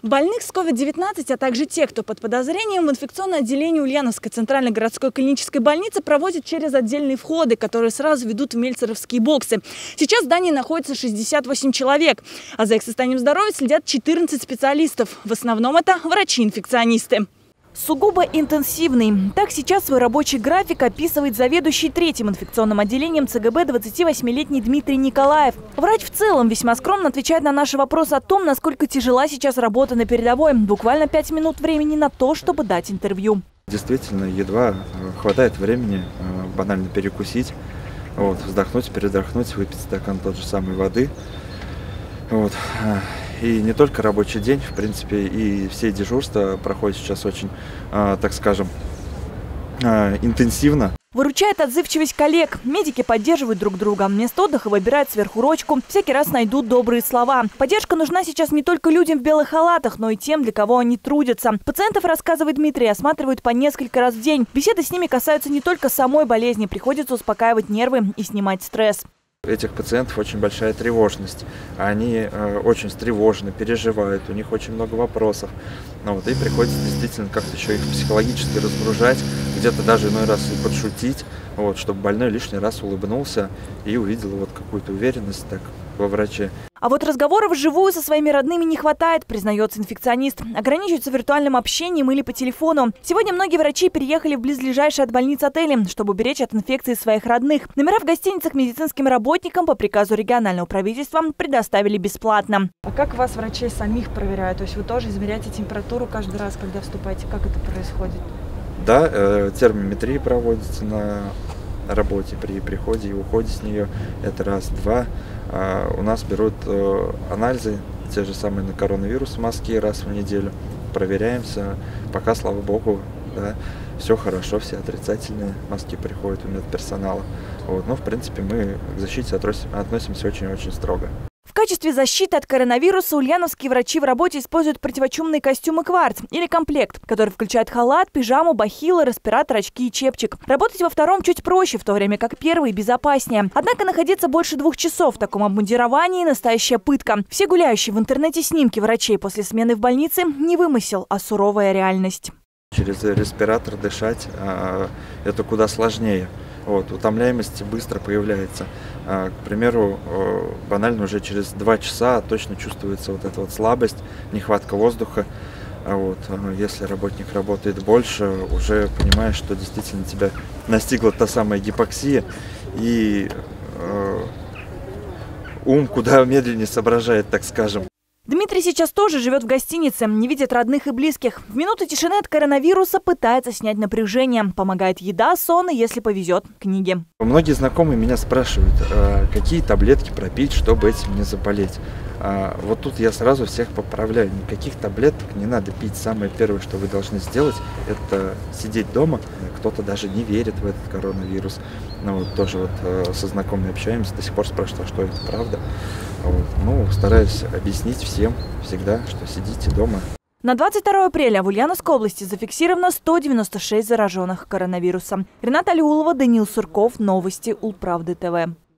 Больных с COVID-19, а также тех, кто под подозрением, в инфекционное отделение Ульяновской центральной городской клинической больницы проводят через отдельные входы, которые сразу ведут в мельцеровские боксы. Сейчас в здании находится 68 человек, а за их состоянием здоровья следят 14 специалистов. В основном это врачи-инфекционисты. Сугубо интенсивный. Так сейчас свой рабочий график описывает заведующий третьим инфекционным отделением ЦГБ 28-летний Дмитрий Николаев. Врач в целом весьма скромно отвечает на наши вопросы о том, насколько тяжела сейчас работа на передовой. Буквально 5 минут времени на то, чтобы дать интервью. Действительно, едва хватает времени банально перекусить, вздохнуть, передохнуть, выпить стакан тот же самой воды. И не только рабочий день, в принципе, и все дежурства проходят сейчас очень, так скажем, интенсивно. Выручает отзывчивость коллег. Медики поддерживают друг друга. Вместо отдыха выбирают сверхурочку. Всякий раз найдут добрые слова. Поддержка нужна сейчас не только людям в белых халатах, но и тем, для кого они трудятся. Пациентов, рассказывает Дмитрий, осматривают по несколько раз в день. Беседы с ними касаются не только самой болезни. Приходится успокаивать нервы и снимать стресс. Этих пациентов очень большая тревожность. Они очень встревожены, переживают, у них очень много вопросов. И приходится действительно как-то еще их психологически разгружать, где-то даже иной раз и подшутить, чтобы больной лишний раз улыбнулся и увидел какую-то уверенность во враче. А вот разговоров вживую со своими родными не хватает, признается инфекционист. Ограничиваются виртуальным общением или по телефону. Сегодня многие врачи переехали в близлежащие от больниц отели, чтобы уберечь от инфекции своих родных. Номера в гостиницах медицинским работникам по приказу регионального правительства предоставили бесплатно. А как вас врачей самих проверяют? То есть вы тоже измеряете температуру каждый раз, когда вступаете? Как это происходит? Да, термометрия проводится на работе при приходе и уходе с нее. Это раз. Два. У нас берут анализы, те же самые на коронавирус, мазки раз в неделю. Проверяемся. Пока, слава богу, да, все хорошо, все отрицательные мазки приходят у медперсонала. Но, в принципе, мы к защите относимся очень-очень строго. В качестве защиты от коронавируса ульяновские врачи в работе используют противочумные костюмы «Кварц» или комплект, который включает халат, пижаму, бахилы, респиратор, очки и чепчик. Работать во втором чуть проще, в то время как первый безопаснее. Однако находиться больше 2 часов в таком обмундировании – настоящая пытка. Все гуляющие в интернете снимки врачей после смены в больнице – не вымысел, а суровая реальность. Через респиратор дышать это куда сложнее. Утомляемость быстро появляется. К примеру, банально уже через 2 часа точно чувствуется эта слабость, нехватка воздуха. Если работник работает больше, уже понимаешь, что действительно тебя настигла та самая гипоксия, и ум куда медленнее соображает, так скажем. Дмитрий сейчас тоже живет в гостинице, не видит родных и близких. В минуты тишины от коронавируса пытается снять напряжение. Помогает еда, сон и, если повезет, книги. Многие знакомые меня спрашивают, какие таблетки пропить, чтобы этим не заболеть. Тут я сразу всех поправляю. Никаких таблеток не надо пить. Самое первое, что вы должны сделать, это сидеть дома. Кто-то даже не верит в этот коронавирус. Тоже со знакомыми общаемся, до сих пор спрашивают, что это правда. Стараюсь объяснить всем всегда, что сидите дома. На 22 апреля в Ульяновской области зафиксировано 196 зараженных коронавирусом. Рената Алиулова, Даниил Сурков. Новости Улправды ТВ.